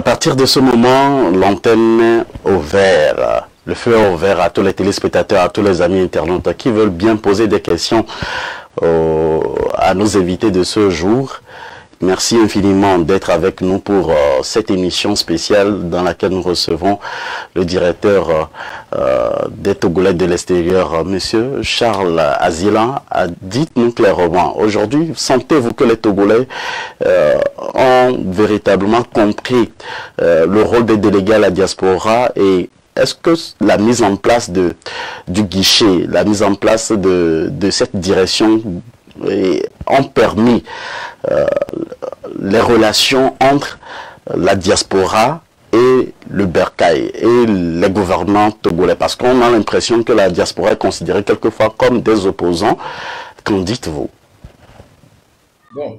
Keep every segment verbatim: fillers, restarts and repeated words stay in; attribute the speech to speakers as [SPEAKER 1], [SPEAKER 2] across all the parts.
[SPEAKER 1] À partir de ce moment, l'antenne au vert, le feu est ouvert à tous les téléspectateurs, à tous les amis internautes qui veulent bien poser des questions euh, à nos invités de ce jour. Merci infiniment d'être avec nous pour euh, cette émission spéciale dans laquelle nous recevons le directeur euh, des Togolais de l'extérieur, euh, Monsieur Charles Azila. Dites-nous clairement, aujourd'hui, sentez-vous que les Togolais euh, ont véritablement compris euh, le rôle des délégués à la diaspora, et est-ce que la mise en place de, du guichet, la mise en place de, de cette direction et ont permis euh, les relations entre la diaspora et le bercail et les gouvernants togolais, parce qu'on a l'impression que la diaspora est considérée quelquefois comme des opposants. Qu'en dites-vous?
[SPEAKER 2] Bon,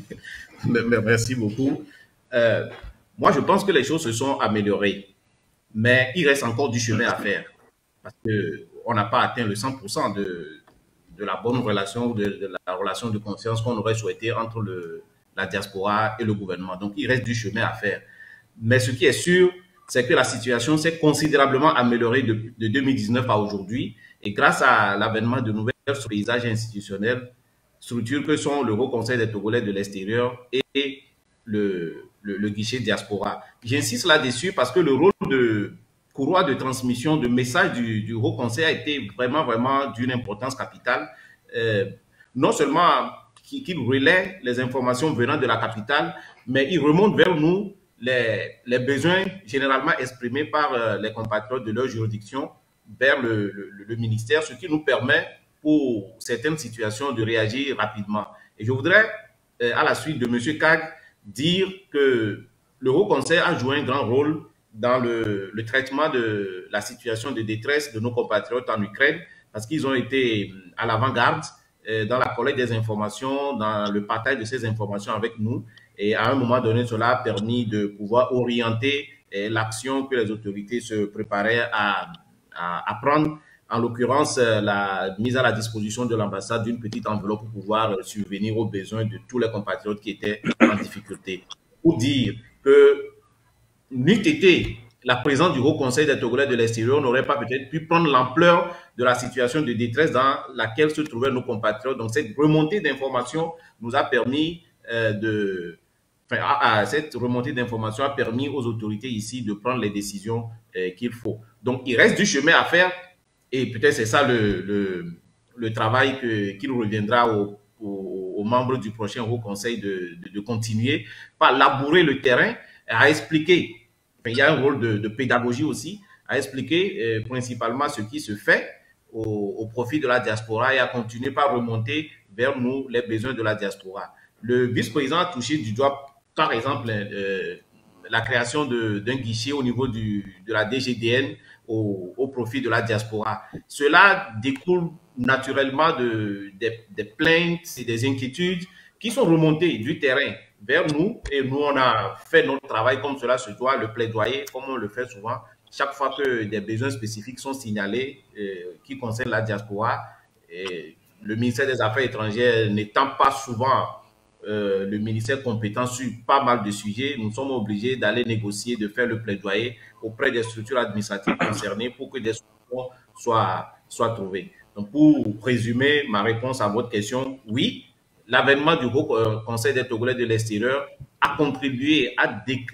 [SPEAKER 2] merci beaucoup. Euh, moi, je pense que les choses se sont améliorées, mais il reste encore du chemin à faire, parce qu'on n'a pas atteint le cent pour cent de, de la bonne relation, de, de la relation de confiance qu'on aurait souhaité entre le, la diaspora et le gouvernement. Donc, il reste du chemin à faire. Mais ce qui est sûr, c'est que la situation s'est considérablement améliorée de, de deux mille dix-neuf à aujourd'hui. Et grâce à l'avènement de nouvelles paysages institutionnels, structures que sont le Haut Conseil des Togolais de l'extérieur et le, le, le guichet diaspora. J'insiste là-dessus parce que le rôle de courroie de transmission de messages du, du Haut Conseil a été vraiment, vraiment d'une importance capitale. Euh, non seulement qu'il relaie les informations venant de la capitale, mais il remonte vers nous les, les besoins généralement exprimés par euh, les compatriotes de leur juridiction vers le, le, le ministère, ce qui nous permet pour certaines situations de réagir rapidement. Et je voudrais, euh, à la suite de M. Kag, dire que le Haut Conseil a joué un grand rôle dans le, le traitement de la situation de détresse de nos compatriotes en Ukraine, parce qu'ils ont été à l'avant-garde euh, dans la collecte des informations, dans le partage de ces informations avec nous. Et à un moment donné, cela a permis de pouvoir orienter euh, l'action que les autorités se préparaient à, à, à prendre. En l'occurrence, la mise à la disposition de l'ambassade d'une petite enveloppe pour pouvoir subvenir aux besoins de tous les compatriotes qui étaient en difficulté. Pour dire que n'eût été la présence du Haut Conseil des Togolais de l'extérieur, on n'aurait pas peut-être pu prendre l'ampleur de la situation de détresse dans laquelle se trouvaient nos compatriotes. Donc, cette remontée d'informations nous a permis euh, de... Enfin, à, à, cette remontée d'informations a permis aux autorités ici de prendre les décisions euh, qu'il faut. Donc, il reste du chemin à faire. Et peut-être c'est ça le, le, le travail qu'il qu reviendra aux, aux, aux membres du prochain Haut Conseil de, de, de continuer par labourer le terrain, à expliquer, il y a un rôle de, de pédagogie aussi, à expliquer euh, principalement ce qui se fait au, au profit de la diaspora et à continuer par remonter vers nous les besoins de la diaspora. Le vice-président a touché du doigt, par exemple, euh, la création d'un guichet au niveau du, de la D G D N au, au profit de la diaspora. Cela découle naturellement de, de, des plaintes et des inquiétudes qui sont remontées du terrain vers nous, et nous, on a fait notre travail comme cela se doit, le plaidoyer, comme on le fait souvent, chaque fois que des besoins spécifiques sont signalés euh, qui concernent la diaspora. Et le ministère des Affaires étrangères n'étant pas souvent Euh, le ministère compétent sur pas mal de sujets, nous sommes obligés d'aller négocier, de faire le plaidoyer auprès des structures administratives concernées pour que des solutions soient, soient trouvées. Donc, pour résumer ma réponse à votre question, oui, l'avènement du Haut Conseil des Togolais de l'extérieur a contribué à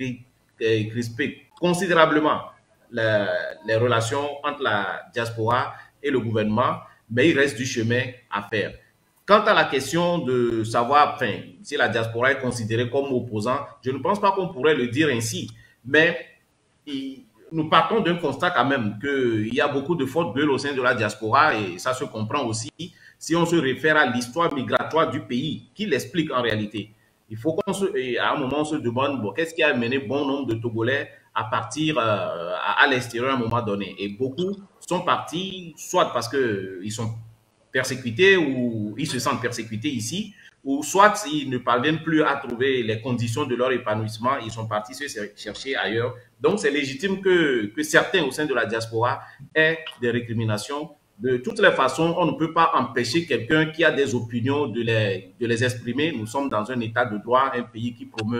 [SPEAKER 2] décrisper considérablement la, les relations entre la diaspora et le gouvernement, mais il reste du chemin à faire. Quant à la question de savoir enfin, si la diaspora est considérée comme opposant, je ne pense pas qu'on pourrait le dire ainsi. Mais il, nous partons d'un constat quand même qu'il y a beaucoup de fortes gueules au sein de la diaspora, et ça se comprend aussi si on se réfère à l'histoire migratoire du pays, qui l'explique en réalité. Il faut qu'on se, à un moment, on se demande bon, qu'est-ce qui a amené bon nombre de Togolais à partir euh, à, à l'extérieur à un moment donné. Et beaucoup sont partis soit parce qu'ils sont persécutés ou ils se sentent persécutés ici, ou soit ils ne parviennent plus à trouver les conditions de leur épanouissement, ils sont partis se chercher ailleurs. Donc c'est légitime que, que certains au sein de la diaspora aient des récriminations. De toutes les façons, on ne peut pas empêcher quelqu'un qui a des opinions de les, de les exprimer. Nous sommes dans un état de droit, un pays qui promeut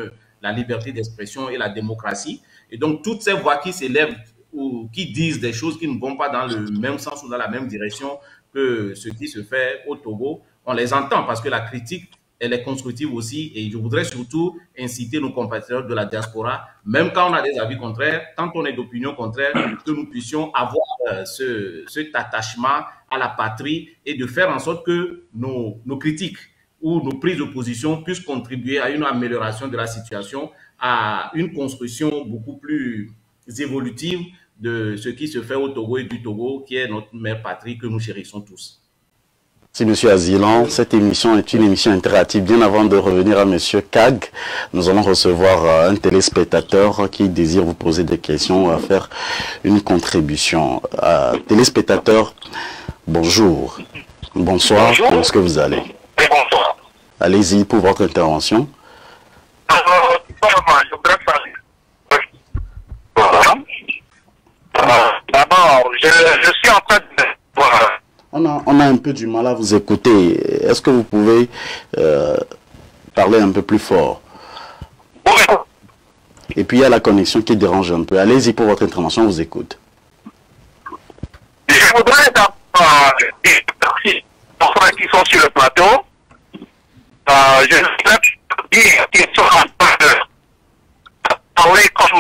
[SPEAKER 2] la liberté d'expression et la démocratie. Et donc, toutes ces voix qui s'élèvent ou qui disent des choses qui ne vont pas dans le même sens ou dans la même direction que ce qui se fait au Togo, on les entend parce que la critique, elle est constructive aussi. Et je voudrais surtout inciter nos compatriotes de la diaspora, même quand on a des avis contraires, quand on est d'opinion contraire, que nous puissions avoir euh, ce, cet attachement à la patrie et de faire en sorte que nos, nos critiques ou nos prises de position puissent contribuer à une amélioration de la situation, à une construction beaucoup plus évolutive de ce qui se fait au Togo et du Togo, qui est notre mère patrie que nous chérissons tous.
[SPEAKER 1] Merci, M. Azilan. Cette émission est une émission interactive. Bien avant de revenir à M. Kag, nous allons recevoir un téléspectateur qui désire vous poser des questions ou à faire une contribution. Euh, téléspectateur, bonjour. Bonsoir.
[SPEAKER 3] Bonjour.
[SPEAKER 1] Où est-ce que vous allez?
[SPEAKER 3] Et bonsoir.
[SPEAKER 1] Allez-y pour votre intervention.
[SPEAKER 3] Alors, je voudrais parler. Voilà. D'abord, je, je suis en train de... Voilà.
[SPEAKER 1] On a, on a un peu du mal à vous écouter. Est-ce que vous pouvez euh, parler un peu plus fort?
[SPEAKER 3] Oui.
[SPEAKER 1] Et puis il y a la connexion qui dérange un peu. Allez-y pour votre intervention, on vous écoute.
[SPEAKER 3] Je voudrais d'abord dire aux frères qui sont sur le plateau. Euh, je voudrais dire qu'ils sont en train de parler comme...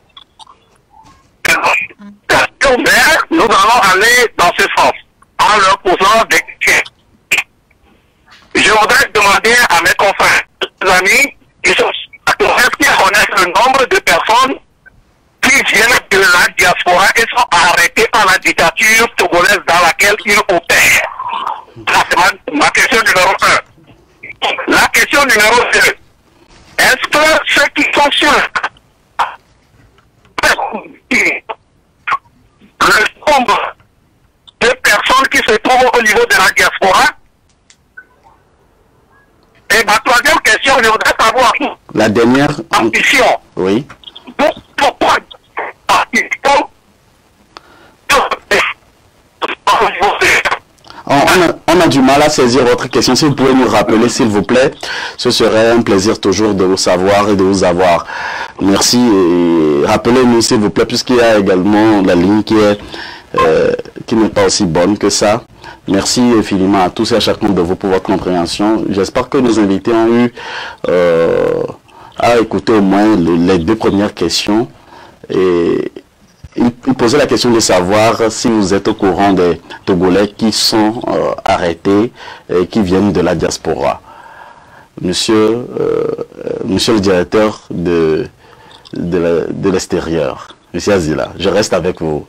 [SPEAKER 3] Mais nous allons aller dans ce sens, en leur posant des questions. Je voudrais demander à mes confrères, mes amis, qui sont, est-ce qu'ils connaissent le nombre de personnes qui viennent de la diaspora et sont arrêtées par la dictature togolaise dans laquelle ils opèrent? C'est ma, ma question numéro un. La question numéro deux. Est-ce que ceux qui sont sur le nombre de personnes qui se trouvent au niveau de la diaspora? Et ma troisième question, je voudrais savoir...
[SPEAKER 1] La dernière...
[SPEAKER 3] Ambition.
[SPEAKER 1] Oui.
[SPEAKER 3] Pourquoi
[SPEAKER 1] On a, on a du mal à saisir votre question. Si vous pouvez nous rappeler, s'il vous plaît, ce serait un plaisir toujours de vous savoir et de vous avoir. Merci. Et rappelez-nous, s'il vous plaît, puisqu'il y a également la ligne qui est euh, qui n'est pas aussi bonne que ça. Merci infiniment à tous et à chacun de vous pour votre compréhension. J'espère que nos invités ont eu euh, à écouter au moins les, les deux premières questions. Et il, il posait la question de savoir si vous êtes au courant des Togolais qui sont euh, arrêtés et qui viennent de la diaspora. Monsieur, euh, monsieur le directeur de, de l'extérieur, monsieur Azila, je reste avec vous.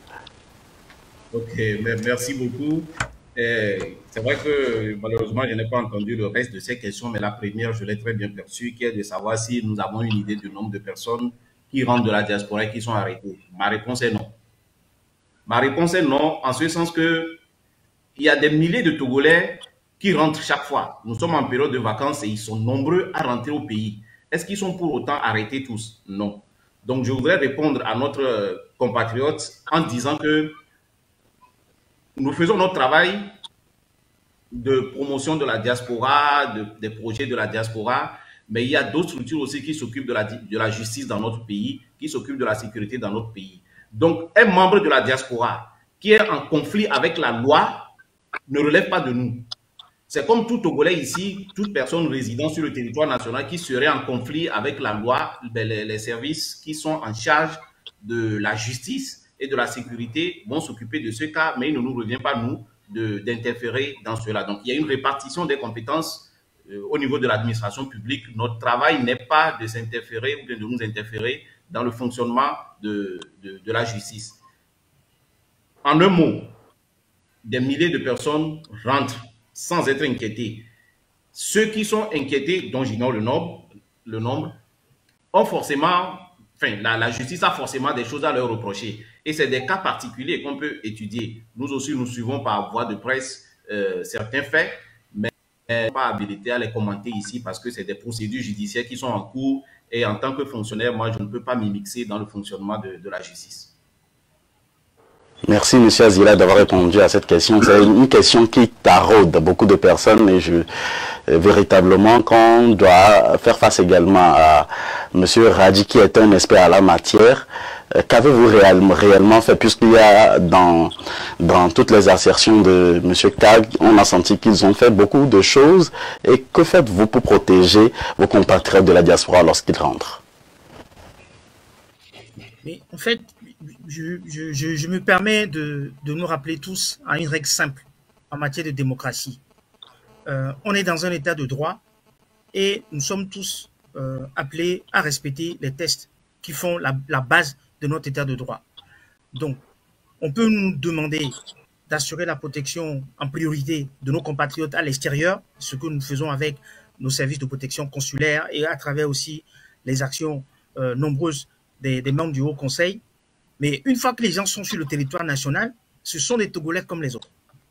[SPEAKER 2] Ok, merci beaucoup. C'est vrai que malheureusement, je n'ai pas entendu le reste de ces questions, mais la première, je l'ai très bien perçue, qui est de savoir si nous avons une idée du nombre de personnes qui rentrent de la diaspora et qui sont arrêtées. Ma réponse est non. Ma réponse est non, en ce sens que il y a des milliers de Togolais qui rentrent chaque fois. Nous sommes en période de vacances et ils sont nombreux à rentrer au pays. Est-ce qu'ils sont pour autant arrêtés tous? Non. Donc, je voudrais répondre à notre compatriote en disant que nous faisons notre travail de promotion de la diaspora, de, des projets de la diaspora, mais il y a d'autres structures aussi qui s'occupent de la, de la justice dans notre pays, qui s'occupent de la sécurité dans notre pays. Donc, un membre de la diaspora qui est en conflit avec la loi ne relève pas de nous. C'est comme tout Togolais ici, toute personne résidant sur le territoire national qui serait en conflit avec la loi, les, les services qui sont en charge de la justice et de la sécurité vont s'occuper de ce cas, mais il ne nous revient pas, nous, d'interférer dans cela. Donc, il y a une répartition des compétences euh, au niveau de l'administration publique. Notre travail n'est pas de s'interférer ou de nous interférer dans le fonctionnement de, de, de la justice. En un mot, des milliers de personnes rentrent sans être inquiétés. Ceux qui sont inquiétés, dont j'ignore le nombre, le nombre, ont forcément, enfin, la, la justice a forcément des choses à leur reprocher. Et c'est des cas particuliers qu'on peut étudier. Nous aussi, nous suivons par voie de presse euh, certains faits, mais pas habilité à les commenter ici parce que c'est des procédures judiciaires qui sont en cours et en tant que fonctionnaire, moi, je ne peux pas m'y mixer dans le fonctionnement de, de la justice.
[SPEAKER 1] Merci, M. Azila, d'avoir répondu à cette question. C'est une question qui taraude beaucoup de personnes et je, véritablement, qu'on doit faire face également à M. Radji, qui est un expert à la matière. Qu'avez-vous réellement, réellement fait, puisqu'il y a dans, dans toutes les assertions de M. Kag, on a senti qu'ils ont fait beaucoup de choses. Et que faites-vous pour protéger vos compatriotes de la diaspora lorsqu'ils rentrent?
[SPEAKER 4] Mais en fait, je, je, je, je me permets de, de nous rappeler tous à une règle simple en matière de démocratie. Euh, on est dans un état de droit et nous sommes tous euh, appelés à respecter les textes qui font la, la base de notre état de droit. Donc, on peut nous demander d'assurer la protection en priorité de nos compatriotes à l'extérieur, ce que nous faisons avec nos services de protection consulaire et à travers aussi les actions euh, nombreuses des, des membres du Haut Conseil. Mais une fois que les gens sont sur le territoire national, ce sont des Togolais comme les autres.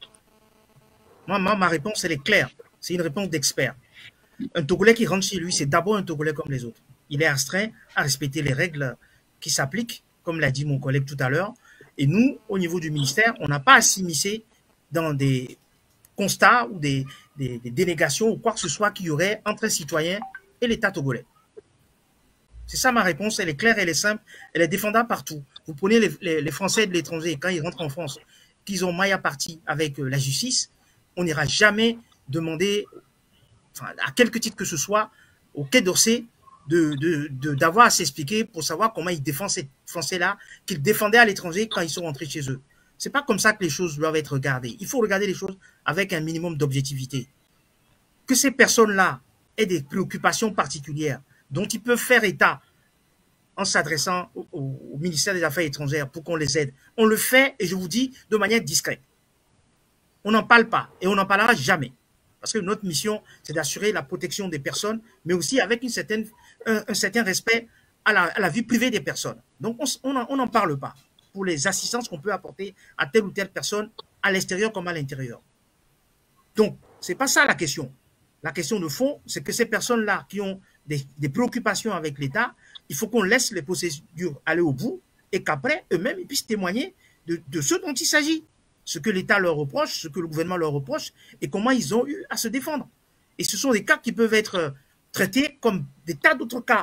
[SPEAKER 4] Moi, moi ma réponse, elle est claire. C'est une réponse d'expert. Un Togolais qui rentre chez lui, c'est d'abord un Togolais comme les autres. Il est astreint à respecter les règles qui s'appliquent, comme l'a dit mon collègue tout à l'heure. Et nous, au niveau du ministère, on n'a pas à s'immiscer dans des constats ou des, des, des dénégations ou quoi que ce soit qu'il y aurait entre un citoyen et l'État togolais. C'est ça ma réponse, elle est claire, elle est simple, elle est défendable partout. Vous prenez les, les, les Français de l'étranger, quand ils rentrent en France, qu'ils ont maille à partie avec la justice, on n'ira jamais demander, enfin, à quelque titre que ce soit, au Quai d'Orsay, de, de, de, d'avoir à s'expliquer pour savoir comment ils défendent ces Français-là, qu'ils défendaient à l'étranger quand ils sont rentrés chez eux. C'est pas comme ça que les choses doivent être regardées. Il faut regarder les choses avec un minimum d'objectivité. Que ces personnes-là aient des préoccupations particulières dont ils peuvent faire état en s'adressant au, au, au ministère des Affaires étrangères pour qu'on les aide. On le fait, et je vous dis, de manière discrète. On n'en parle pas, et on n'en parlera jamais. Parce que notre mission, c'est d'assurer la protection des personnes, mais aussi avec une certaine, un, un certain respect à la, à la vie privée des personnes. Donc, on n'en parle pas pour les assistances qu'on peut apporter à telle ou telle personne, à l'extérieur comme à l'intérieur. Donc, ce n'est pas ça la question. La question de fond, c'est que ces personnes-là qui ont des, des préoccupations avec l'État, il faut qu'on laisse les procédures aller au bout et qu'après, eux-mêmes, ils puissent témoigner de, de ce dont il s'agit, ce que l'État leur reproche, ce que le gouvernement leur reproche et comment ils ont eu à se défendre. Et ce sont des cas qui peuvent être traités comme des tas d'autres cas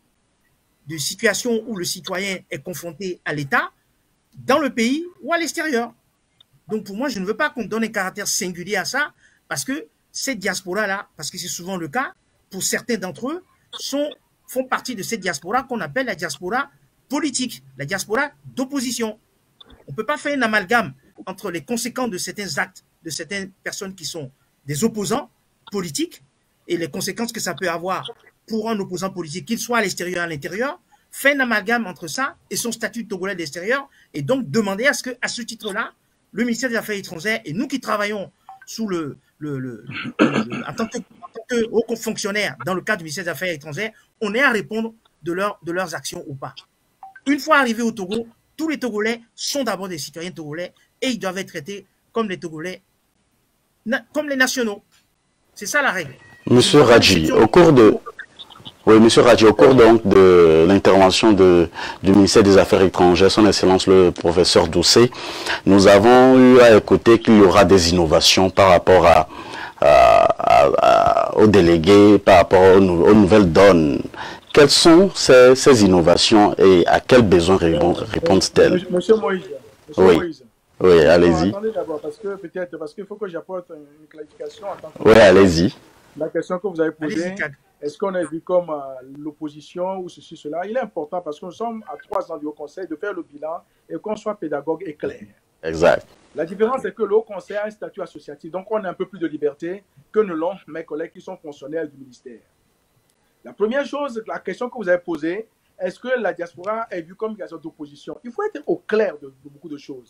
[SPEAKER 4] de situations où le citoyen est confronté à l'État dans le pays ou à l'extérieur. Donc pour moi, je ne veux pas qu'on donne un caractère singulier à ça parce que cette diaspora-là, parce que c'est souvent le cas, pour certains d'entre eux, sont, font partie de cette diaspora qu'on appelle la diaspora politique, la diaspora d'opposition. On ne peut pas faire un amalgame entre les conséquences de certains actes de certaines personnes qui sont des opposants politiques et les conséquences que ça peut avoir pour un opposant politique, qu'il soit à l'extérieur ou à l'intérieur, faire un amalgame entre ça et son statut de Togolais de l'extérieur et donc demander à ce que, à ce titre-là, le ministère des Affaires étrangères et nous qui travaillons sous le, le, le, le en tant que, en tant que haut fonctionnaire dans le cadre du ministère des Affaires étrangères, on ait à répondre de, leur, de leurs actions ou pas. Une fois arrivés au Togo, tous les Togolais sont d'abord des citoyens togolais et ils doivent être traités comme les Togolais, comme les nationaux. C'est ça la règle.
[SPEAKER 1] Monsieur Radji, au cours de... Oui, Monsieur Radji, au cours donc de l'intervention de, du ministère des Affaires étrangères, son Excellence le professeur Doucet, nous avons eu à écouter qu'il y aura des innovations par rapport à, à, à, à, aux délégués, par rapport aux, aux nouvelles donnes. Quelles sont ces, ces innovations et à quels besoins répondent-elles?
[SPEAKER 5] Monsieur Moïse. Monsieur
[SPEAKER 1] oui.
[SPEAKER 5] Moïse.
[SPEAKER 1] Oui, allez-y.
[SPEAKER 5] Attendez d'abord, parce que peut-être, parce qu'il faut que j'apporte une clarification en tant que...
[SPEAKER 1] Oui, allez-y.
[SPEAKER 5] La question que vous avez posée, est-ce qu'on est vu comme euh, l'opposition ou ceci, cela? Il est important parce que nous sommes à trois ans du Haut Conseil de faire le bilan et qu'on soit pédagogue et clair.
[SPEAKER 1] Exact.
[SPEAKER 5] La différence, c'est que le Haut Conseil a un statut associatif, donc on a un peu plus de liberté que ne l'ont mes collègues qui sont fonctionnaires du ministère. La première chose, la question que vous avez posée, est-ce que la diaspora est vue comme une diaspora d'opposition? Il faut être au clair de, de beaucoup de choses.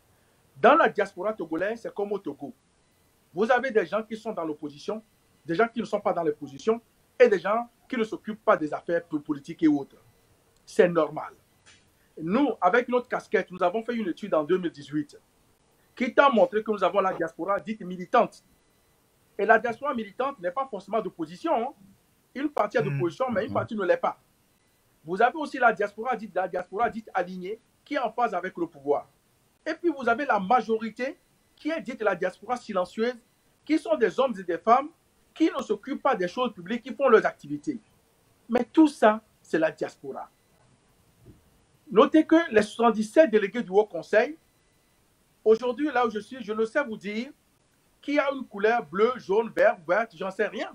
[SPEAKER 5] Dans la diaspora togolaise, c'est comme au Togo. Vous avez des gens qui sont dans l'opposition, des gens qui ne sont pas dans l'opposition et des gens qui ne s'occupent pas des affaires politiques et autres. C'est normal. Nous, avec notre casquette, nous avons fait une étude en deux mille dix-huit qui t'a montré que nous avons la diaspora dite militante. Et la diaspora militante n'est pas forcément d'opposition. Hein. Une partie est d'opposition, mais une partie ne l'est pas. Vous avez aussi la diaspora dite, la diaspora dite alignée qui est en phase avec le pouvoir. Et puis vous avez la majorité qui est dite la diaspora silencieuse, qui sont des hommes et des femmes qui ne s'occupent pas des choses publiques, qui font leurs activités. Mais tout ça, c'est la diaspora. Notez que les soixante-dix-sept délégués du Haut Conseil, aujourd'hui, là où je suis, je ne sais vous dire qui a une couleur bleue, jaune, vert, verte, j'en sais rien.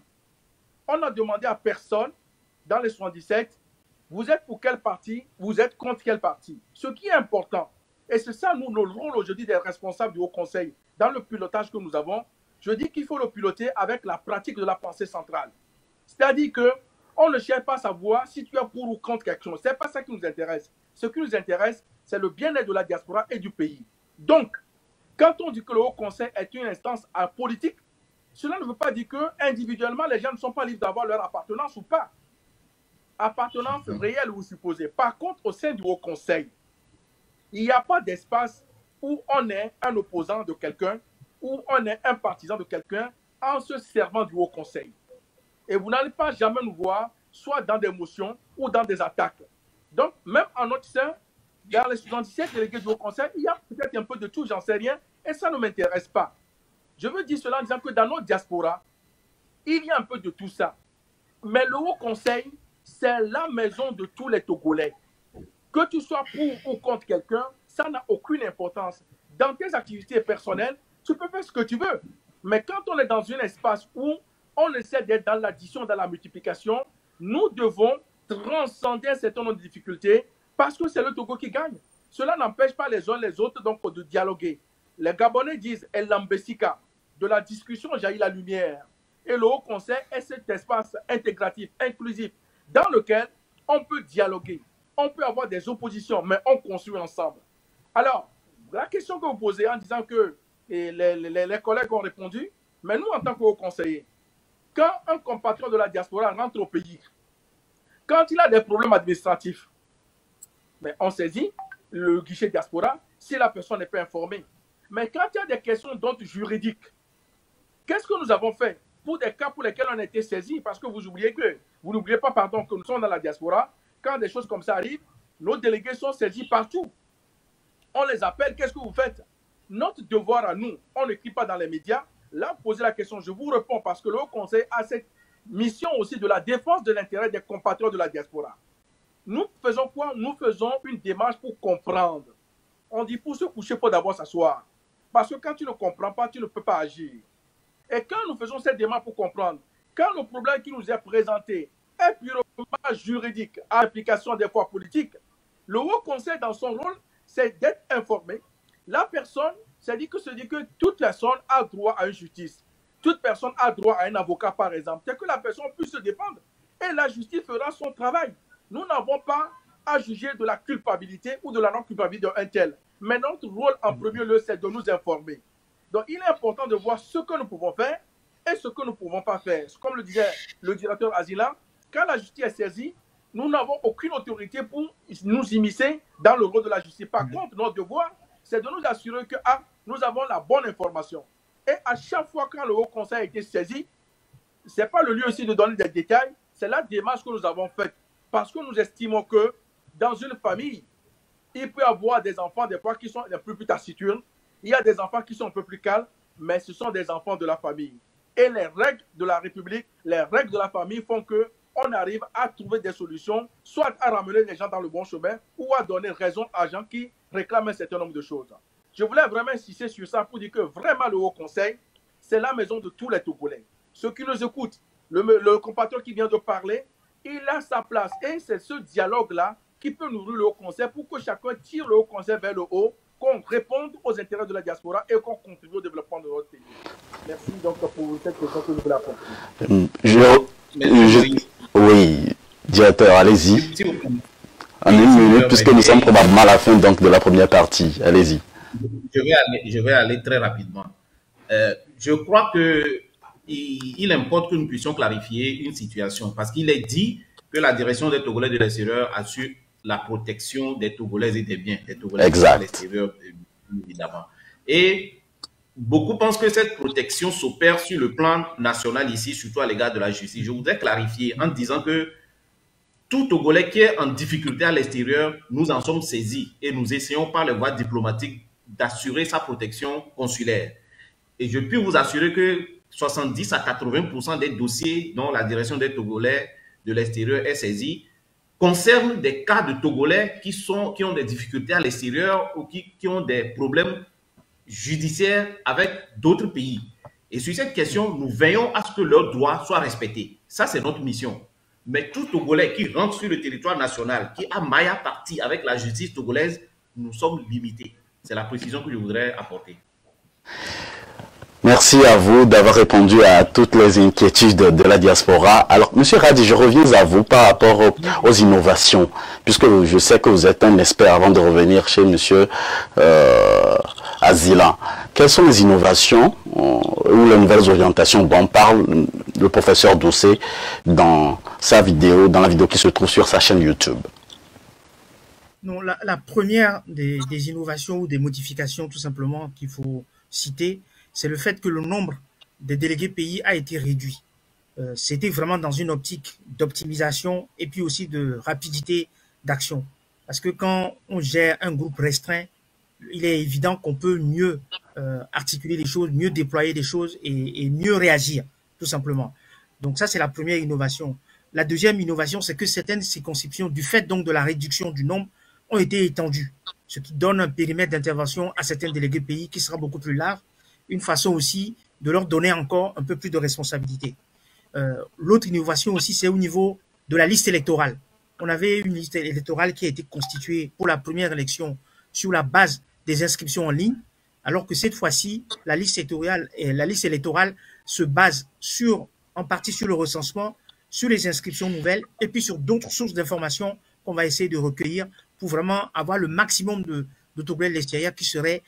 [SPEAKER 5] On n'a demandé à personne dans les soixante-dix-sept, vous êtes pour quel parti, vous êtes contre quel parti. Ce qui est important, et c'est ça, nous, notre rôle aujourd'hui des responsables du Haut Conseil, dans le pilotage que nous avons, je dis qu'il faut le piloter avec la pratique de la pensée centrale. C'est-à-dire qu'on ne cherche pas à savoir si tu es pour ou contre quelque chose. Ce n'est pas ça qui nous intéresse. Ce qui nous intéresse, c'est le bien-être de la diaspora et du pays. Donc, quand on dit que le Haut Conseil est une instance politique, cela ne veut pas dire que individuellement les gens ne sont pas libres d'avoir leur appartenance ou pas. Appartenance réelle ou supposée. Par contre, au sein du Haut Conseil, il n'y a pas d'espace où on est un opposant de quelqu'un, où on est un partisan de quelqu'un en se servant du Haut Conseil. Et vous n'allez pas jamais nous voir soit dans des motions ou dans des attaques. Donc, même en notre sein, dans les soixante-dix-sept délégués du Haut Conseil, il y a peut-être un peu de tout, j'en sais rien, et ça ne m'intéresse pas. Je veux dire cela en disant que dans notre diaspora, il y a un peu de tout ça. Mais le Haut Conseil, c'est la maison de tous les Togolais. Que tu sois pour ou contre quelqu'un, ça n'a aucune importance. Dans tes activités personnelles, tu peux faire ce que tu veux. Mais quand on est dans un espace où on essaie d'être dans l'addition, dans la multiplication, nous devons transcender un certain nombre de difficultés parce que c'est le Togo qui gagne. Cela n'empêche pas les uns les autres donc de dialoguer. Les Gabonais disent « El Lambesika », de la discussion jaillit la lumière. Et le Haut Conseil est cet espace intégratif, inclusif, dans lequel on peut dialoguer. On peut avoir des oppositions, mais on construit ensemble. Alors, la question que vous posez en disant que les, les, les, les collègues ont répondu, mais nous, en tant que Haut Conseiller, quand un compatriote de la diaspora rentre au pays, quand il a des problèmes administratifs, mais on saisit le guichet diaspora si la personne n'est pas informée. Mais quand il y a des questions d'ordre juridique, qu'est-ce que nous avons fait pour des cas pour lesquels on a été saisis? Parce que vous oubliez que, vous n'oubliez pas, pardon, que nous sommes dans la diaspora. Quand des choses comme ça arrivent, nos délégués sont saisis partout. On les appelle, qu'est-ce que vous faites? Notre devoir à nous, on n'écrit pas dans les médias. Là, vous posez la question, je vous réponds parce que le Haut Conseil a cette mission aussi de la défense de l'intérêt des compatriotes de la diaspora. Nous faisons quoi? Nous faisons une démarche pour comprendre. On dit pour se coucher, il faut d'abord s'asseoir. Parce que quand tu ne comprends pas, tu ne peux pas agir. Et quand nous faisons cette démarche pour comprendre, quand le problème qui nous est présenté est purement juridique, à application des fois politique, le Haut Conseil, dans son rôle, c'est d'être informé. La personne, c'est dit que se dit que toute personne a droit à une justice. Toute personne a droit à un avocat, par exemple. C'est que la personne puisse se défendre. Et la justice fera son travail. Nous n'avons pas à juger de la culpabilité ou de la non-culpabilité d'un tel. Mais notre rôle, en premier lieu, c'est de nous informer. Donc, il est important de voir ce que nous pouvons faire et ce que nous ne pouvons pas faire. Comme le disait le directeur Azila, quand la justice est saisie, nous n'avons aucune autorité pour nous immiscer dans le rôle de la justice. Par contre, notre devoir, c'est de nous assurer que ah, nous avons la bonne information. Et à chaque fois quand le Haut Conseil a été saisi, ce n'est pas le lieu aussi de donner des détails, c'est la démarche que nous avons faite. Parce que nous estimons que dans une famille, il peut y avoir des enfants des fois qui sont un peu plus taciturnes, il y a des enfants qui sont un peu plus calmes, mais ce sont des enfants de la famille. Et les règles de la République, les règles de la famille font qu'on arrive à trouver des solutions, soit à ramener les gens dans le bon chemin, ou à donner raison à gens qui réclament un certain nombre de choses. Je voulais vraiment insister sur ça pour dire que vraiment le Haut Conseil, c'est la maison de tous les Togolais. Ceux qui nous écoutent, le, le compatriote qui vient de parler, il a sa place. Et c'est ce dialogue-là qui peut nourrir le Haut Conseil pour que chacun tire le Haut Conseil vers le haut, qu'on réponde aux intérêts de la diaspora et qu'on contribue au développement de notre pays. Merci donc pour cette question que je voulais apporter.
[SPEAKER 1] Je, je, oui, directeur, allez-y. En une minute, puisque nous sommes probablement à la fin donc, de la première partie. Allez-y.
[SPEAKER 2] Je vais aller, je vais aller très rapidement. Euh, je crois que il, il importe que nous puissions clarifier une situation parce qu'il est dit que la direction des Togolais de l'extérieur assure la protection des Togolais et des biens des Togolais à l'extérieur, évidemment. Et beaucoup pensent que cette protection s'opère sur le plan national ici, surtout à l'égard de la justice. Je voudrais clarifier en disant que tout Togolais qui est en difficulté à l'extérieur, nous en sommes saisis et nous essayons par les voies diplomatiques d'assurer sa protection consulaire. Et je puis vous assurer que soixante-dix à quatre-vingts pour cent des dossiers dont la direction des Togolais de l'extérieur est saisie concernent des cas de Togolais qui, sont, qui ont des difficultés à l'extérieur ou qui, qui ont des problèmes judiciaires avec d'autres pays. Et sur cette question, nous veillons à ce que leurs droits soient respectés. Ça, c'est notre mission. Mais tout Togolais qui rentre sur le territoire national, qui a maille à partie avec la justice togolaise, nous sommes limités. C'est la précision que je voudrais apporter.
[SPEAKER 1] Merci à vous d'avoir répondu à toutes les inquiétudes de, de la diaspora. Alors, Monsieur Radi, je reviens à vous par rapport aux, aux innovations, puisque je sais que vous êtes un expert avant de revenir chez Monsieur euh, Azila. Quelles sont les innovations euh, ou les nouvelles orientations dont parle le professeur Doucet dans sa vidéo, dans la vidéo qui se trouve sur sa chaîne YouTube?
[SPEAKER 4] Non, la, la première des, des innovations ou des modifications, tout simplement, qu'il faut citer, c'est le fait que le nombre des délégués pays a été réduit. Euh, C'était vraiment dans une optique d'optimisation et puis aussi de rapidité d'action. Parce que quand on gère un groupe restreint, il est évident qu'on peut mieux euh, articuler les choses, mieux déployer les choses et, et mieux réagir, tout simplement. Donc ça, c'est la première innovation. La deuxième innovation, c'est que certaines circonscriptions, du fait donc de la réduction du nombre, ont été étendues, ce qui donne un périmètre d'intervention à certains délégués pays qui sera beaucoup plus large, une façon aussi de leur donner encore un peu plus de responsabilité. Euh, L'autre innovation aussi, c'est au niveau de la liste électorale. On avait une liste électorale qui a été constituée pour la première élection sur la base des inscriptions en ligne, alors que cette fois-ci, la liste électorale, la liste électorale se base sur, en partie sur le recensement, sur les inscriptions nouvelles et puis sur d'autres sources d'informations qu'on va essayer de recueillir pour vraiment avoir le maximum de, de Togolais de l'extérieur qui seraient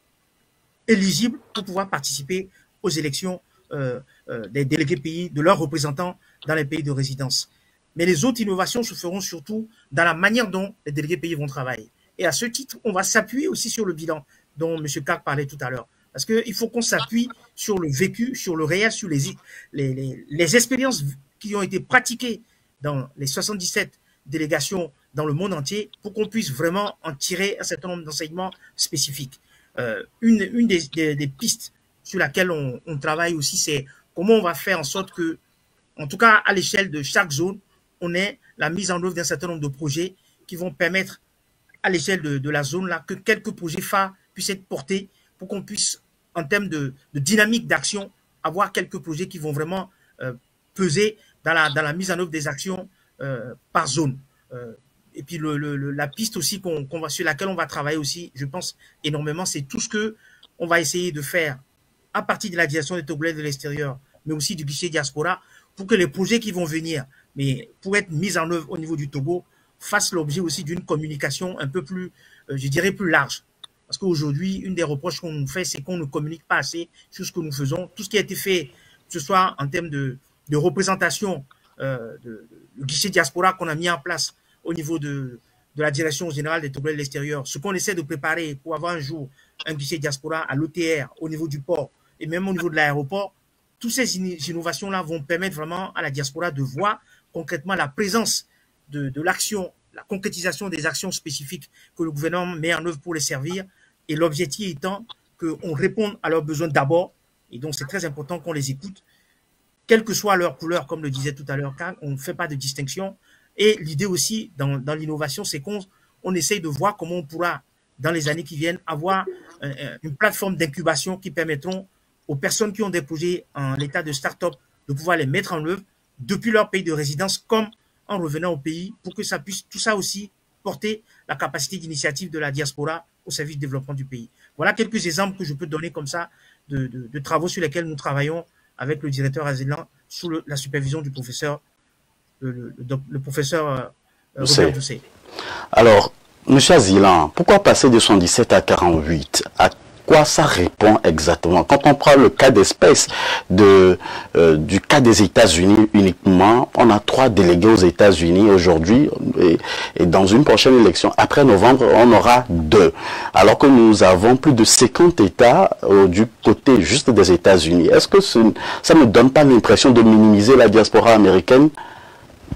[SPEAKER 4] éligibles pour pouvoir participer aux élections euh, euh, des délégués pays, de leurs représentants dans les pays de résidence. Mais les autres innovations se feront surtout dans la manière dont les délégués pays vont travailler. Et à ce titre, on va s'appuyer aussi sur le bilan dont M. Kark parlait tout à l'heure. Parce qu'il faut qu'on s'appuie sur le vécu, sur le réel, sur les, les, les, les expériences qui ont été pratiquées dans les soixante-dix-sept délégations dans le monde entier pour qu'on puisse vraiment en tirer un certain nombre d'enseignements spécifiques. Euh, une une des, des, des pistes sur laquelle on, on travaille aussi, c'est comment on va faire en sorte que, en tout cas à l'échelle de chaque zone, on ait la mise en œuvre d'un certain nombre de projets qui vont permettre à l'échelle de, de la zone là que quelques projets phares puissent être portés pour qu'on puisse, en termes de, de dynamique d'action, avoir quelques projets qui vont vraiment euh, peser dans la, dans la mise en œuvre des actions euh, par zone. Euh, et puis le, le, la piste aussi qu'on qu'on va, sur laquelle on va travailler aussi, je pense énormément, c'est tout ce que on va essayer de faire à partir de la direction des Togolais de l'extérieur, mais aussi du guichet diaspora, pour que les projets qui vont venir, mais pour être mis en œuvre au niveau du Togo, fassent l'objet aussi d'une communication un peu plus, euh, je dirais, plus large. Parce qu'aujourd'hui, une des reproches qu'on nous fait, c'est qu'on ne communique pas assez sur ce que nous faisons. Tout ce qui a été fait, que ce soit en termes de, de représentation, euh, de, de, le guichet diaspora qu'on a mis en place au niveau de, de la direction générale des Togolais de l'extérieur, ce qu'on essaie de préparer pour avoir un jour un guichet diaspora à l'O T R, au niveau du port et même au niveau de l'aéroport, toutes ces innovations-là vont permettre vraiment à la diaspora de voir concrètement la présence de, de l'action, la concrétisation des actions spécifiques que le gouvernement met en œuvre pour les servir, et l'objectif étant qu'on réponde à leurs besoins d'abord, et donc c'est très important qu'on les écoute, quelle que soit leur couleur, comme le disait tout à l'heure, car on ne fait pas de distinction. Et l'idée aussi dans, dans l'innovation, c'est qu'on on essaye de voir comment on pourra, dans les années qui viennent, avoir euh, une plateforme d'incubation qui permettront aux personnes qui ont des projets en état de start-up de pouvoir les mettre en œuvre depuis leur pays de résidence comme en revenant au pays pour que ça puisse tout ça aussi porter la capacité d'initiative de la diaspora au service du développement du pays. Voilà quelques exemples que je peux donner comme ça de, de, de travaux sur lesquels nous travaillons avec le directeur Azelan sous le, la supervision du professeur, le, le, le, le professeur euh, Robert Doucet.
[SPEAKER 1] Alors, M. Azelan, pourquoi passer de soixante-dix-sept à quarante-huit? À quoi ça répond exactement? Quand on prend le cas d'espèce de, euh, du cas des États-Unis uniquement, on a trois délégués aux États-Unis aujourd'hui et, et dans une prochaine élection, après novembre, on aura deux. Alors que nous avons plus de cinquante États euh, du côté juste des États-Unis. Est-ce que ce, ça ne donne pas l'impression de minimiser la diaspora américaine?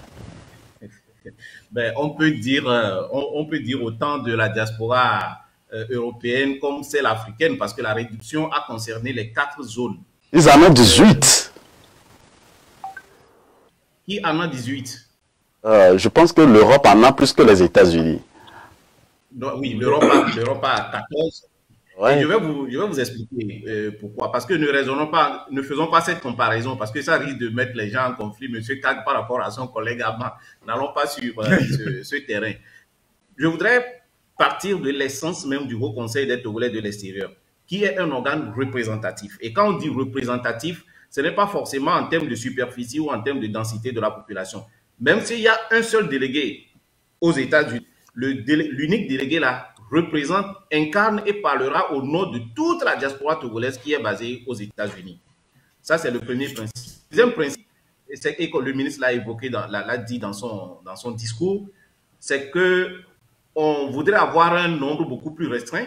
[SPEAKER 2] Ben, on peut dire, euh, on, on peut dire autant de la diaspora euh, européenne comme celle africaine, parce que la réduction a concerné les quatre zones.
[SPEAKER 1] Ils en ont dix-huit.
[SPEAKER 2] Qui en a dix-huit?
[SPEAKER 1] euh, Je pense que l'Europe en a plus que les États-Unis.
[SPEAKER 2] Oui, l'Europe a, l'Europe a quatorze.
[SPEAKER 1] Ouais.
[SPEAKER 2] Et je vais vous, je vais vous expliquer euh, pourquoi. Parce que ne raisonnons pas, ne faisons pas cette comparaison, parce que ça risque de mettre les gens en conflit. Monsieur Kag par rapport à son collègue Abba, n'allons pas sur euh, ce, ce terrain. Je voudrais partir de l'essence même du Haut Conseil des Togolais de l'extérieur, qui est un organe représentatif. Et quand on dit représentatif, ce n'est pas forcément en termes de superficie ou en termes de densité de la population. Même s'il y a un seul délégué aux États-Unis, l'unique délégué là représente, incarne et parlera au nom de toute la diaspora togolaise qui est basée aux États-Unis. Ça, c'est le premier principe. Le deuxième principe, et que le ministre l'a évoqué, l'a dit dans son, dans son discours, c'est qu'on voudrait avoir un nombre beaucoup plus restreint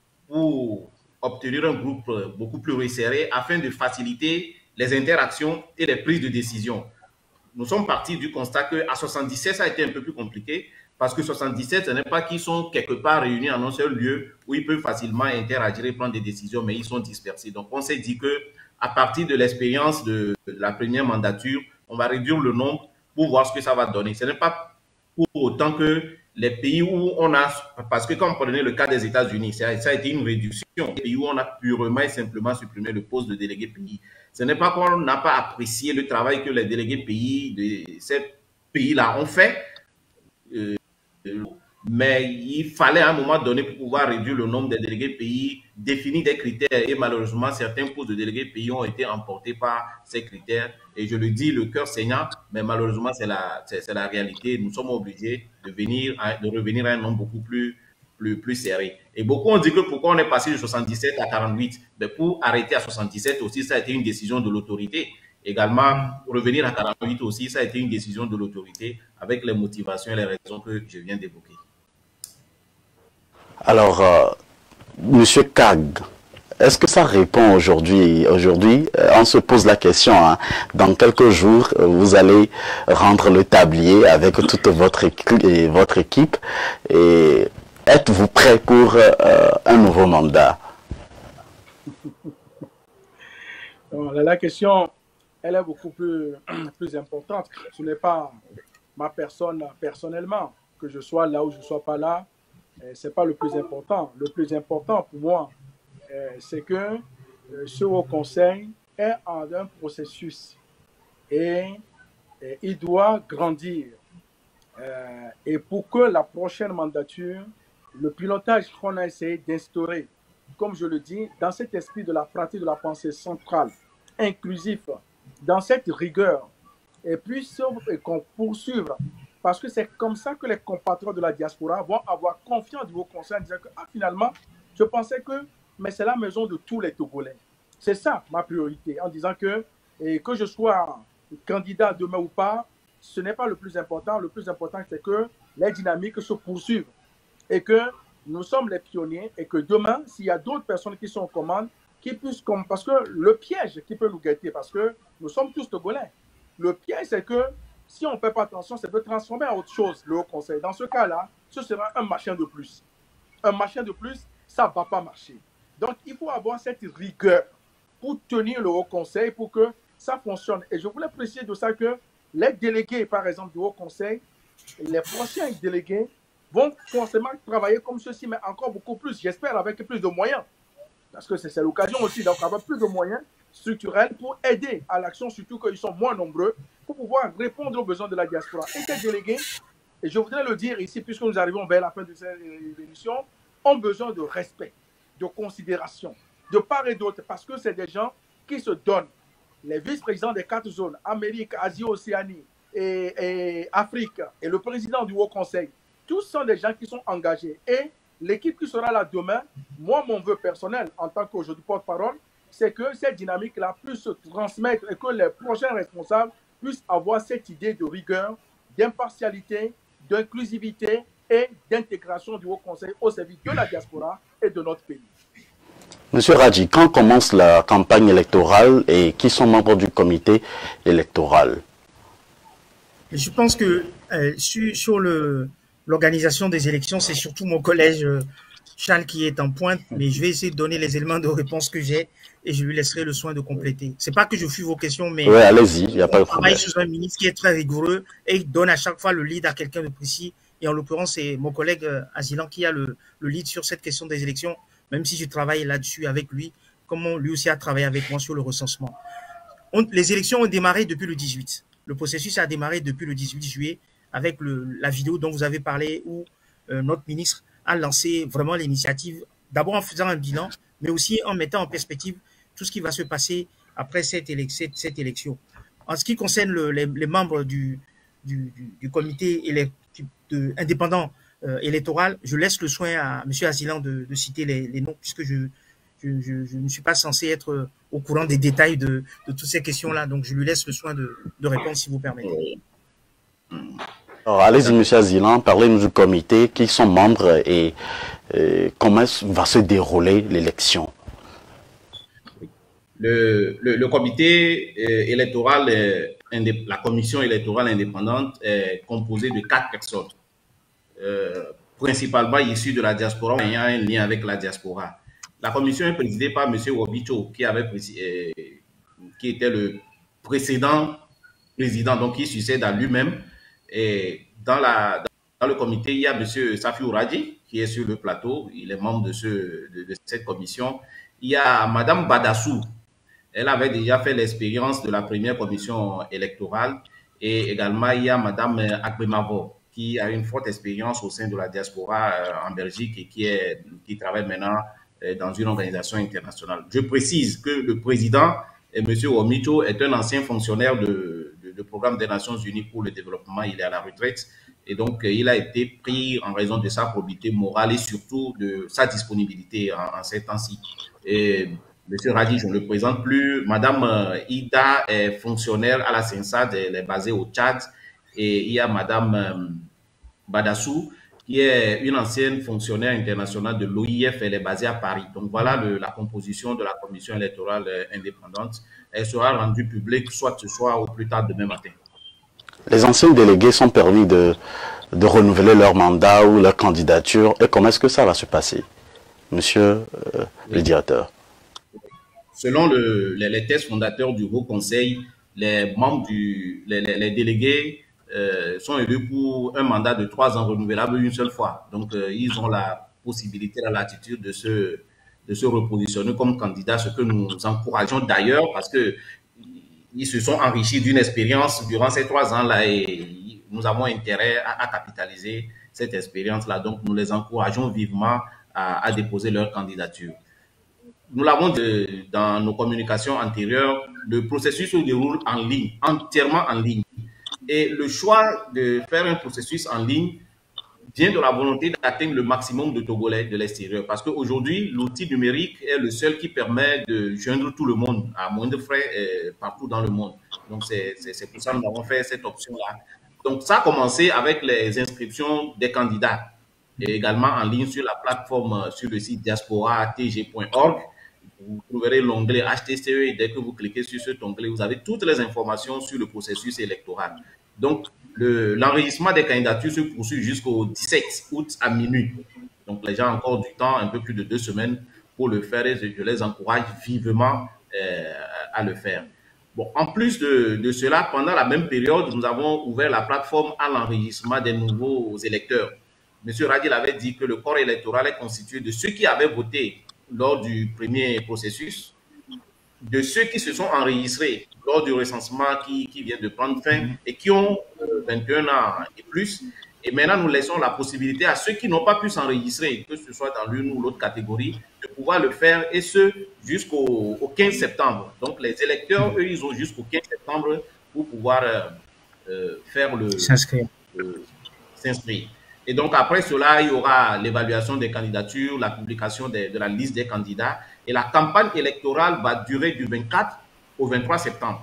[SPEAKER 2] pour obtenir un groupe beaucoup plus resserré afin de faciliter les interactions et les prises de décision. Nous sommes partis du constat qu'à soixante-dix-sept, ça a été un peu plus compliqué, parce que soixante-dix-sept, ce n'est pas qu'ils sont quelque part réunis en un seul lieu où ils peuvent facilement interagir et prendre des décisions, mais ils sont dispersés. Donc, on s'est dit qu'à partir de l'expérience de la première mandature, on va réduire le nombre pour voir ce que ça va donner. Ce n'est pas pour autant que les pays où on a, parce que quand on prenait le cas des États-Unis, ça, ça a été une réduction. Les pays où on a purement et simplement supprimé le poste de délégué pays. Ce n'est pas qu'on n'a pas apprécié le travail que les délégués pays de ces pays-là ont fait, euh, mais il fallait à un moment donné pour pouvoir réduire le nombre des délégués pays, définir des critères, et malheureusement certains postes de délégués pays ont été emportés par ces critères, et je le dis le cœur saignant, mais malheureusement c'est la, c'est la réalité. Nous sommes obligés de, venir à, de revenir à un nombre beaucoup plus, plus, plus serré. Et beaucoup ont dit que pourquoi on est passé de soixante-dix-sept à quarante-huit, mais pour arrêter à soixante-dix-sept aussi, ça a été une décision de l'autorité. Également, revenir à quarante-huit aussi, ça a été une décision de l'autorité avec les motivations et les raisons que je viens d'évoquer.
[SPEAKER 1] Alors, euh, Monsieur Kag, est-ce que ça répond aujourd'hui? Aujourd'hui, euh, on se pose la question, hein, dans quelques jours, euh, vous allez rendre le tablier avec toute votre, équi et votre équipe. Et êtes-vous prêt pour euh, un nouveau mandat?
[SPEAKER 5] Donc, la question, elle est beaucoup plus, plus importante. Ce n'est pas ma personne personnellement, que je sois là ou je ne sois pas là. Ce n'est pas le plus important. Le plus important pour moi, c'est que ce Haut Conseil est en un processus et, et il doit grandir. Et pour que la prochaine mandature, le pilotage qu'on a essayé d'instaurer, comme je le dis, dans cet esprit de la pratique de la pensée centrale, inclusif, dans cette rigueur, et puis qu'on poursuive. Parce que c'est comme ça que les compatriotes de la diaspora vont avoir confiance du Haut Conseil en disant que ah, finalement, je pensais que mais c'est la maison de tous les Togolais. C'est ça ma priorité, en disant que et que je sois candidat demain ou pas, ce n'est pas le plus important. Le plus important, c'est que les dynamiques se poursuivent et que nous sommes les pionniers et que demain, s'il y a d'autres personnes qui sont aux commandes, qui puissent, comme, parce que le piège qui peut nous guetter, parce que nous sommes tous Togolais, le piège, c'est que si on ne fait pas attention, ça peut transformer en autre chose, le Haut Conseil. Dans ce cas-là, ce sera un machin de plus. Un machin de plus, ça ne va pas marcher. Donc, il faut avoir cette rigueur pour tenir le Haut Conseil, pour que ça fonctionne. Et je voulais préciser de ça que les délégués, par exemple, du Haut Conseil, les prochains délégués vont forcément travailler comme ceci, mais encore beaucoup plus, j'espère, avec plus de moyens. Parce que c'est l'occasion aussi d'avoir plus de moyens structurels pour aider à l'action, surtout qu'ils sont moins nombreux, pour pouvoir répondre aux besoins de la diaspora. Et ces délégués, et je voudrais le dire ici, puisque nous arrivons vers la fin de cette émission, ont besoin de respect, de considération, de part et d'autre, parce que c'est des gens qui se donnent. Les vice-présidents des quatre zones, Amérique, Asie, Océanie et, et Afrique, et le président du Haut Conseil, tous sont des gens qui sont engagés. Et l'équipe qui sera là demain, moi, mon vœu personnel, en tant qu'aujourd'hui porte-parole, c'est que cette dynamique-là puisse se transmettre et que les prochains responsables puissent avoir cette idée de rigueur, d'impartialité, d'inclusivité et d'intégration du Haut Conseil au service de la diaspora et de notre pays.
[SPEAKER 1] Monsieur Radji, quand commence la campagne électorale et qui sont membres du comité électoral?
[SPEAKER 4] Je pense que euh, sur, sur le... l'organisation des élections, c'est surtout mon collège, Charles qui est en pointe, mais je vais essayer de donner les éléments de réponse que j'ai et je lui laisserai le soin de compléter. C'est pas que je fuis vos questions, mais
[SPEAKER 1] oui, allez-y, il n'y a pas de
[SPEAKER 4] on travaille
[SPEAKER 1] problème.
[SPEAKER 4] sous un ministre qui est très rigoureux et il donne à chaque fois le lead à quelqu'un de précis. Et en l'occurrence, c'est mon collègue euh, Azilan qui a le, le lead sur cette question des élections, même si je travaille là-dessus avec lui, comme on, lui aussi a travaillé avec moi sur le recensement. On, les élections ont démarré depuis le dix-huit. Le processus a démarré depuis le dix-huit juillet avec le, la vidéo dont vous avez parlé où euh, notre ministre a lancé vraiment l'initiative, d'abord en faisant un bilan, mais aussi en mettant en perspective tout ce qui va se passer après cette, élec cette, cette élection. En ce qui concerne le, les, les membres du, du, du, du comité élect de, indépendant euh, électoral, je laisse le soin à M. Azilan de, de citer les, les noms, puisque je, je, je, je ne suis pas censé être au courant des détails de, de toutes ces questions-là. Donc, je lui laisse le soin de, de répondre, si vous permettez.
[SPEAKER 1] Alors, allez-y, M. Azilan, parlez-nous du comité, qui sont membres et, et comment va se dérouler l'élection.
[SPEAKER 2] Le, le, le comité euh, électoral, euh, la commission électorale indépendante est composée de quatre personnes, euh, principalement issues de la diaspora, ayant un lien avec la diaspora. La commission est présidée par M. Wobicho, qui, avait, euh, qui était le précédent président, donc qui succède à lui-même. Et dans, la, dans le comité, il y a M. Safi Ouradi, qui est sur le plateau, il est membre de, ce, de, de cette commission. Il y a Mme Badassou, elle avait déjà fait l'expérience de la première commission électorale. Et également, il y a Mme Akbemavo, qui a une forte expérience au sein de la diaspora en Belgique et qui, est, qui travaille maintenant dans une organisation internationale. Je précise que le président, M. Womicho, est un ancien fonctionnaire de, de, de programme des Nations Unies pour le développement. Il est à la retraite et donc il a été pris en raison de sa probité morale et surtout de sa disponibilité en, en ces temps-ci. Et M. Radi, je ne le présente plus. Mme Ida est fonctionnaire à la CENSAD, elle est basée au Tchad. Et il y a Mme Badassou, qui est une ancienne fonctionnaire internationale de l'O I F, elle est basée à Paris. Donc voilà le, la composition de la commission électorale indépendante. Elle sera rendue publique soit ce soir ou plus tard demain matin.
[SPEAKER 1] Les anciens délégués sont permis de, de renouveler leur mandat ou leur candidature. Et comment est-ce que ça va se passer, monsieur euh, oui. le directeur?
[SPEAKER 2] Selon le, les, les tests fondateurs du Haut Conseil, les membres du, les, les, les délégués euh, sont élus pour un mandat de trois ans renouvelable une seule fois. Donc, euh, ils ont la possibilité, la latitude de se, de se repositionner comme candidat, ce que nous encourageons d'ailleurs parce que ils se sont enrichis d'une expérience durant ces trois ans-là et nous avons intérêt à, à capitaliser cette expérience-là. Donc, nous les encourageons vivement à, à déposer leur candidature. Nous l'avons dit dans nos communications antérieures, le processus se déroule en ligne, entièrement en ligne. Et le choix de faire un processus en ligne vient de la volonté d'atteindre le maximum de Togolais de l'extérieur. Parce qu'aujourd'hui, l'outil numérique est le seul qui permet de joindre tout le monde à moins de frais euh, partout dans le monde. Donc, c'est pour ça que nous avons fait cette option-là. Donc, ça a commencé avec les inscriptions des candidats et également en ligne sur la plateforme, sur le site diaspora t g point org. Vous trouverez l'onglet H T C E et dès que vous cliquez sur cet onglet, vous avez toutes les informations sur le processus électoral. Donc, l'enregistrement le, des candidatures se poursuit jusqu'au dix-sept août à minuit. Donc, les gens ont encore du temps, un peu plus de deux semaines pour le faire et je les encourage vivement euh, à le faire. Bon, en plus de, de cela, pendant la même période, nous avons ouvert la plateforme à l'enregistrement des nouveaux électeurs. Monsieur Radil avait dit que le corps électoral est constitué de ceux qui avaient voté lors du premier processus, de ceux qui se sont enregistrés lors du recensement qui, qui vient de prendre fin et qui ont vingt et un ans et plus. Et maintenant, nous laissons la possibilité à ceux qui n'ont pas pu s'enregistrer, que ce soit dans l'une ou l'autre catégorie, de pouvoir le faire, et ce, jusqu'au quinze septembre. Donc, les électeurs, eux, ils ont jusqu'au quinze septembre pour pouvoir euh, euh, faire le...
[SPEAKER 4] S'inscrire.
[SPEAKER 2] Euh, s'inscrire. Et donc, après cela, il y aura l'évaluation des candidatures, la publication de, de la liste des candidats. Et la campagne électorale va durer du vingt-quatre au vingt-trois septembre.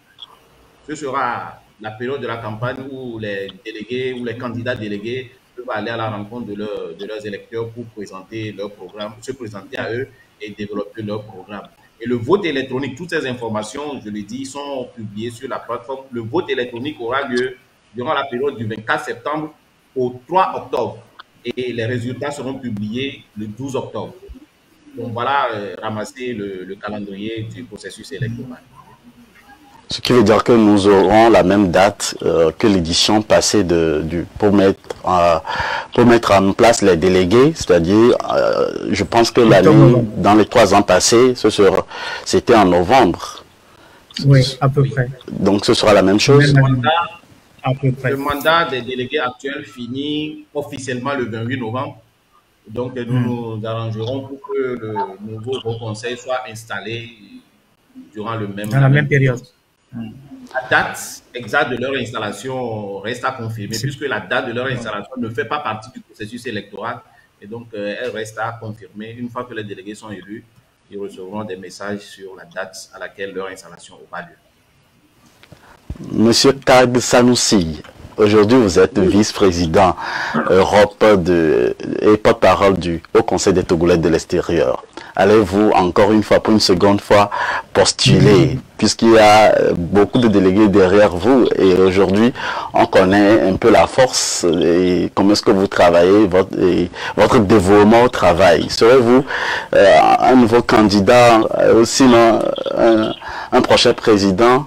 [SPEAKER 2] Ce sera la période de la campagne où les délégués ou les candidats délégués peuvent aller à la rencontre de, leur, de leurs électeurs pour présenter leur programme, se présenter à eux et développer leur programme. Et le vote électronique, toutes ces informations, je l'ai dit, sont publiées sur la plateforme. Le vote électronique aura lieu durant la période du vingt-quatre septembre au trois octobre. et les résultats seront publiés le douze octobre. Donc voilà, euh, ramasser le, le calendrier du processus électoral.
[SPEAKER 1] Ce qui veut dire que nous aurons la même date euh, que l'édition passée de, du, pour, mettre, euh, pour mettre en place les délégués, c'est-à-dire, euh, je pense que l'année, dans les trois ans passés, c'était en novembre.
[SPEAKER 4] Oui, à peu près.
[SPEAKER 1] Donc ce sera la même chose.
[SPEAKER 2] Le mandat,
[SPEAKER 4] à peu près.
[SPEAKER 2] Le mandat des délégués actuels finit officiellement le vingt-huit novembre. Donc nous mmh. nous arrangerons pour que le nouveau Haut Conseil soit installé durant le même
[SPEAKER 4] dans la même période.
[SPEAKER 2] La date exacte de leur installation reste à confirmer, puisque la date de leur installation ne fait pas partie du processus électoral. Et donc, euh, elle reste à confirmer. Une fois que les délégués sont élus, ils recevront des messages sur la date à laquelle leur installation aura lieu.
[SPEAKER 1] Monsieur Tag Sanoussi, aujourd'hui vous êtes vice-président Europe de, et porte-parole du Haut Conseil des Togolais de l'extérieur. Allez-vous encore une fois, pour une seconde fois, postuler, puisqu'il y a beaucoup de délégués derrière vous et aujourd'hui on connaît un peu la force et comment est-ce que vous travaillez, votre, et votre dévouement au travail. Serez-vous euh, un nouveau candidat, ou sinon un, un prochain président?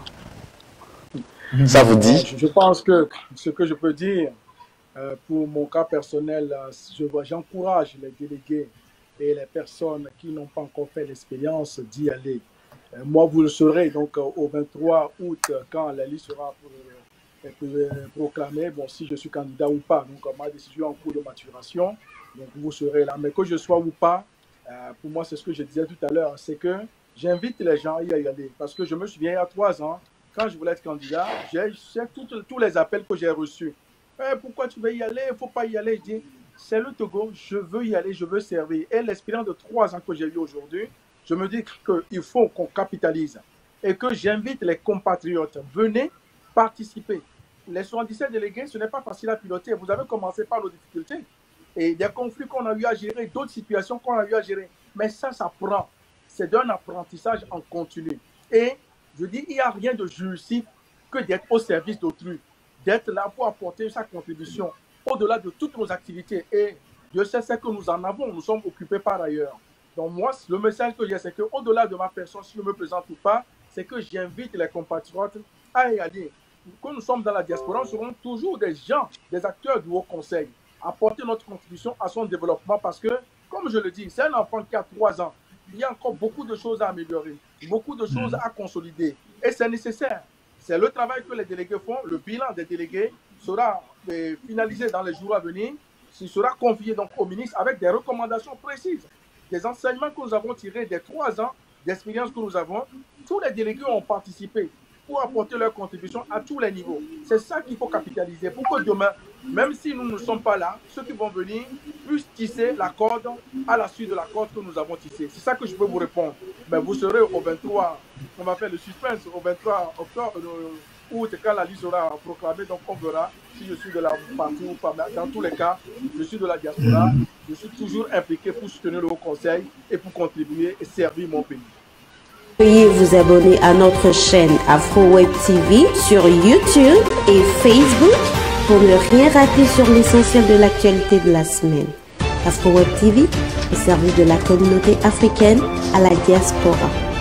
[SPEAKER 1] Ça vous dit?
[SPEAKER 5] Je pense que ce que je peux dire, euh, pour mon cas personnel, j'encourage les délégués et les personnes qui n'ont pas encore fait l'expérience d'y aller. Euh, moi, vous le saurez, donc euh, au vingt-trois août, quand la liste sera pour, euh, proclamée, bon, si je suis candidat ou pas, donc ma décision en cours de maturation, donc vous serez là. Mais que je sois ou pas, euh, pour moi, c'est ce que je disais tout à l'heure, c'est que j'invite les gens à y aller. Parce que je me souviens, il y a trois ans, quand je voulais être candidat, j'ai tous les appels que j'ai reçus. Eh, pourquoi tu veux y aller? Il ne faut pas y aller. Je dis, c'est le Togo, je veux y aller, je veux servir. Et l'expérience de trois ans que j'ai eu aujourd'hui, je me dis qu'il faut qu'on capitalise. Et que j'invite les compatriotes, venez participer. Les soixante-dix-sept délégués, ce n'est pas facile à piloter. Vous avez commencé par nos difficultés. Et des conflits qu'on a eu à gérer, d'autres situations qu'on a eu à gérer. Mais ça, ça prend. C'est d'un apprentissage en continu. Et je dis, il n'y a rien de jouissif que d'être au service d'autrui, d'être là pour apporter sa contribution au-delà de toutes nos activités. Et Dieu sait ce que nous en avons, nous sommes occupés par ailleurs. Donc moi, le message que j'ai, c'est qu'au-delà de ma personne, si je me présente ou pas, c'est que j'invite les compatriotes à y aller. Quand nous sommes dans la diaspora, nous serons toujours des gens, des acteurs du Haut Conseil, apporter notre contribution à son développement parce que, comme je le dis, c'est un enfant qui a trois ans. Il y a encore beaucoup de choses à améliorer, beaucoup de choses à consolider. Et c'est nécessaire. C'est le travail que les délégués font. Le bilan des délégués sera eh, finalisé dans les jours à venir. Il sera confié donc au ministre avec des recommandations précises. Des enseignements que nous avons tirés des trois ans d'expérience que nous avons. Tous les délégués ont participé pour apporter leur contribution à tous les niveaux. C'est ça qu'il faut capitaliser pour que demain, même si nous ne sommes pas là, ceux qui vont venir puissent tisser la corde à la suite de la corde que nous avons tissée. C'est ça que je peux vous répondre. Mais vous serez au vingt-trois, on va faire le suspense, au vingt-trois octobre, euh, août, quand la liste sera proclamée, donc on verra si je suis de la partie ou pas. Dans tous les cas, je suis de la diaspora, je suis toujours impliqué pour soutenir le Haut Conseil et pour contribuer et servir mon pays.
[SPEAKER 6] Veuillez vous abonner à notre chaîne AfroWeb T V sur YouTube et Facebook pour ne rien rater sur l'essentiel de l'actualité de la semaine. AfroWeb T V au service de la communauté africaine à la diaspora.